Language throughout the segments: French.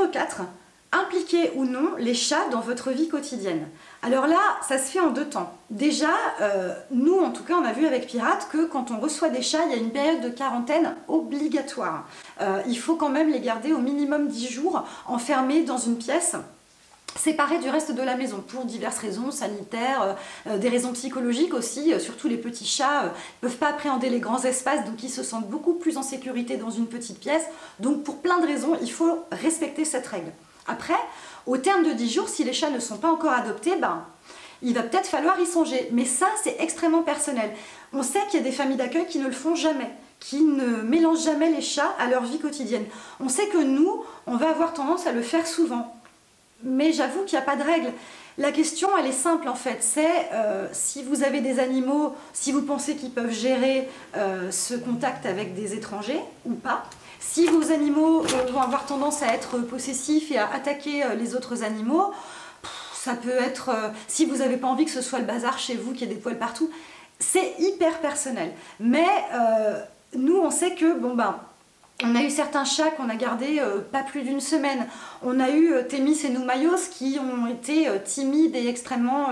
Numéro 4, impliquez ou non les chats dans votre vie quotidienne. Alors là, ça se fait en deux temps. Déjà, nous en tout cas, on a vu avec Pirate que quand on reçoit des chats, il y a une période de quarantaine obligatoire. Il faut quand même les garder au minimum 10 jours enfermés dans une pièce, séparés du reste de la maison pour diverses raisons sanitaires, des raisons psychologiques aussi, surtout les petits chats ne peuvent pas appréhender les grands espaces, donc ils se sentent beaucoup plus en sécurité dans une petite pièce. Donc pour plein de raisons, il faut respecter cette règle. Après, au terme de 10 jours, si les chats ne sont pas encore adoptés, il va peut-être falloir y songer. Mais ça, c'est extrêmement personnel. On sait qu'il y a des familles d'accueil qui ne le font jamais, qui ne mélangent jamais les chats à leur vie quotidienne. On sait que nous, on va avoir tendance à le faire souvent. Mais j'avoue qu'il n'y a pas de règle. La question, elle est simple en fait. C'est si vous avez des animaux, si vous pensez qu'ils peuvent gérer ce contact avec des étrangers ou pas. Si vos animaux vont avoir tendance à être possessifs et à attaquer les autres animaux, ça peut être, si vous n'avez pas envie que ce soit le bazar chez vous, qu'il y ait des poils partout, c'est hyper personnel. Mais nous, on sait que, on a eu certains chats qu'on a gardés pas plus d'une semaine. On a eu Thémis et Noumaïos qui ont été timides et extrêmement...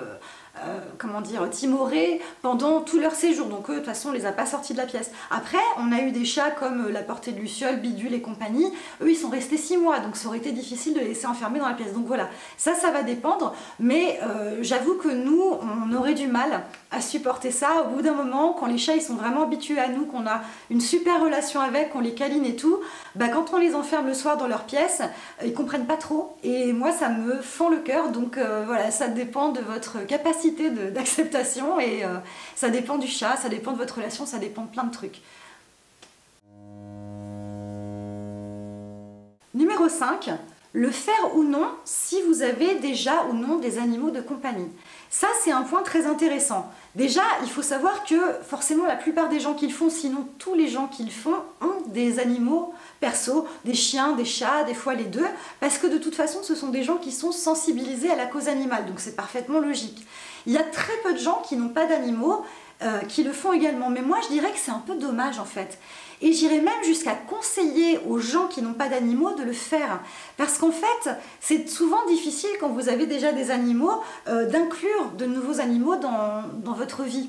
timorés pendant tout leur séjour. Donc eux, de toute façon, on les a pas sortis de la pièce. Après, on a eu des chats comme la portée de Luciole, Bidule et compagnie. Eux, ils sont restés 6 mois, donc ça aurait été difficile de les laisser enfermer dans la pièce. Donc voilà, ça va dépendre. Mais j'avoue que nous, on aurait du mal à supporter ça. Au bout d'un moment, quand les chats, ils sont vraiment habitués à nous, qu'on a une super relation avec, qu'on les câline et tout, quand on les enferme le soir dans leur pièce, ils comprennent pas trop. Et moi, ça me fend le cœur. Donc voilà, ça dépend de votre capacité d'acceptation et ça dépend du chat, ça dépend de votre relation, ça dépend de plein de trucs. Numéro 5, le faire ou non si vous avez déjà ou non des animaux de compagnie. Ça, c'est un point très intéressant. Déjà, il faut savoir que forcément la plupart des gens qui le font, sinon tous les gens qui le font, ont des animaux perso, des chiens, des chats, des fois les deux, parce que de toute façon, ce sont des gens qui sont sensibilisés à la cause animale, donc c'est parfaitement logique. Il y a très peu de gens qui n'ont pas d'animaux, qui le font également, mais moi je dirais que c'est un peu dommage en fait. Et j'irais même jusqu'à conseiller aux gens qui n'ont pas d'animaux de le faire. Parce qu'en fait, c'est souvent difficile quand vous avez déjà des animaux d'inclure de nouveaux animaux dans votre vie.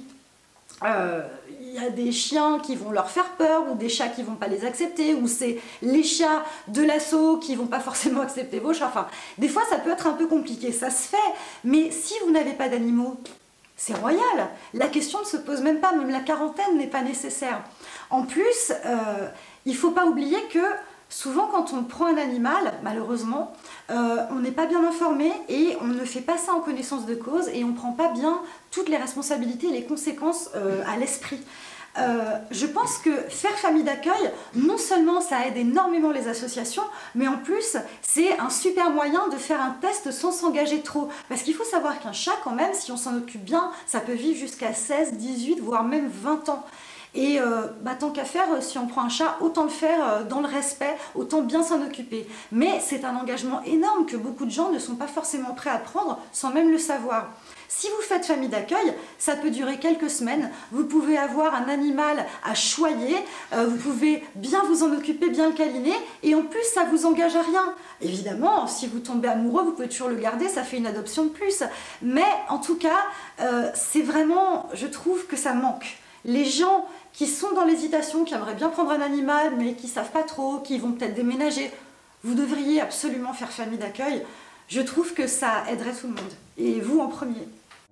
Il y a des chiens qui vont leur faire peur ou des chats qui vont pas les accepter ou c'est les chats de l'assaut qui vont pas forcément accepter vos chats. Enfin, des fois ça peut être un peu compliqué, ça se fait. Mais si vous n'avez pas d'animaux, c'est royal. La question ne se pose même pas, même la quarantaine n'est pas nécessaire. En plus, il ne faut pas oublier que souvent quand on prend un animal, malheureusement, on n'est pas bien informé et on ne fait pas ça en connaissance de cause et on ne prend pas bien toutes les responsabilités et les conséquences à l'esprit. Je pense que faire famille d'accueil, non seulement ça aide énormément les associations, mais en plus c'est un super moyen de faire un test sans s'engager trop. Parce qu'il faut savoir qu'un chat quand même, si on s'en occupe bien, ça peut vivre jusqu'à 16, 18, voire même 20 ans. Et tant qu'à faire, si on prend un chat, autant le faire dans le respect, autant bien s'en occuper. Mais c'est un engagement énorme que beaucoup de gens ne sont pas forcément prêts à prendre sans même le savoir. Si vous faites famille d'accueil, ça peut durer quelques semaines, vous pouvez avoir un animal à choyer, vous pouvez bien vous en occuper, bien le câliner, et en plus ça vous engage à rien. Évidemment, si vous tombez amoureux, vous pouvez toujours le garder, ça fait une adoption de plus. Mais en tout cas, c'est vraiment, je trouve que ça manque. Les gens qui sont dans l'hésitation, qui aimeraient bien prendre un animal, mais qui ne savent pas trop, qui vont peut-être déménager, vous devriez absolument faire famille d'accueil. Je trouve que ça aiderait tout le monde, et vous en premier.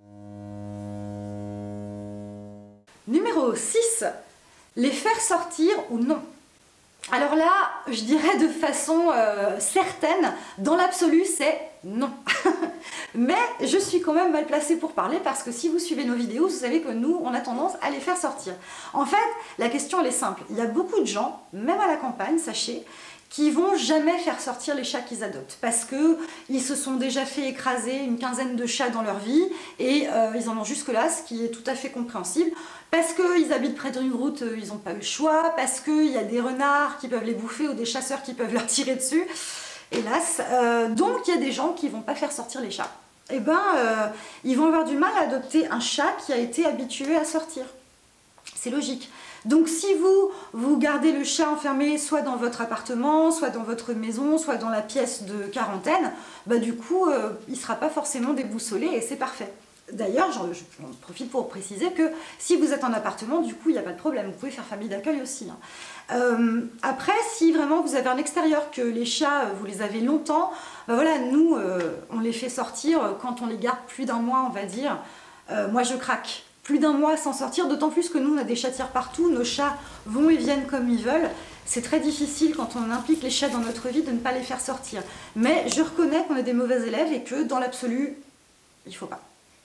Numéro 6, les faire sortir ou non. Alors là, je dirais de façon certaine, dans l'absolu, c'est non. Mais je suis quand même mal placée pour parler parce que si vous suivez nos vidéos, vous savez que nous, on a tendance à les faire sortir. En fait, la question elle est simple. Il y a beaucoup de gens, même à la campagne, sachez, qui vont jamais faire sortir les chats qu'ils adoptent parce qu'ils se sont déjà fait écraser une quinzaine de chats dans leur vie et ils en ont jusque-là, ce qui est tout à fait compréhensible. Parce qu'ils habitent près d'une route, ils n'ont pas eu le choix, parce qu'il y a des renards qui peuvent les bouffer ou des chasseurs qui peuvent leur tirer dessus, hélas. Donc il y a des gens qui ne vont pas faire sortir les chats. Eh ben, ils vont avoir du mal à adopter un chat qui a été habitué à sortir. C'est logique. Donc si vous gardez le chat enfermé soit dans votre appartement, soit dans votre maison, soit dans la pièce de quarantaine, bah du coup il ne sera pas forcément déboussolé et c'est parfait. D'ailleurs, j'en profite pour préciser que si vous êtes en appartement, du coup il n'y a pas de problème, vous pouvez faire famille d'accueil aussi. Après, si vraiment vous avez un extérieur, que les chats vous les avez longtemps, bah voilà, nous on les fait sortir quand on les garde plus d'un mois, on va dire. Moi je craque. Plus d'un mois sans sortir, d'autant plus que nous on a des chatières partout, nos chats vont et viennent comme ils veulent. C'est très difficile quand on implique les chats dans notre vie de ne pas les faire sortir. Mais je reconnais qu'on est des mauvais élèves et que dans l'absolu, il ne faut pas.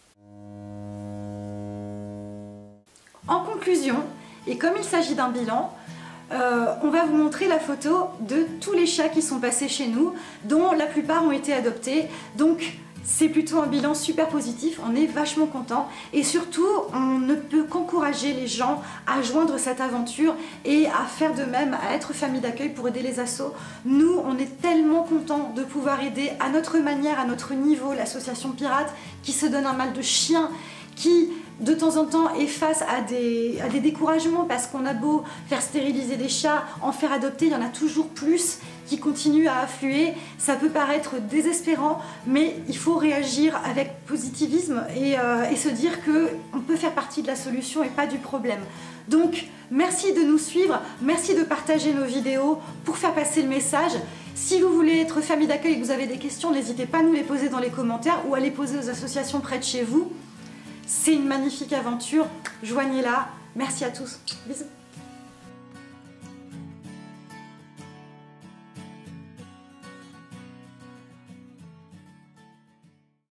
En conclusion, et comme il s'agit d'un bilan, on va vous montrer la photo de tous les chats qui sont passés chez nous, dont la plupart ont été adoptés. Donc c'est plutôt un bilan super positif, on est vachement content et surtout on ne peut qu'encourager les gens à joindre cette aventure et à faire de même, à être famille d'accueil pour aider les assos. Nous on est tellement contents de pouvoir aider à notre manière, à notre niveau, l'association Pirate qui se donne un mal de chien, qui de temps en temps est face à des découragements parce qu'on a beau faire stériliser des chats, en faire adopter, il y en a toujours plus qui continuent à affluer. Ça peut paraître désespérant, mais il faut réagir avec positivisme et se dire qu'on peut faire partie de la solution et pas du problème. Donc merci de nous suivre, merci de partager nos vidéos pour faire passer le message. Si vous voulez être famille d'accueil et que vous avez des questions, n'hésitez pas à nous les poser dans les commentaires ou à les poser aux associations près de chez vous. C'est une magnifique aventure, joignez-la. Merci à tous. Bisous.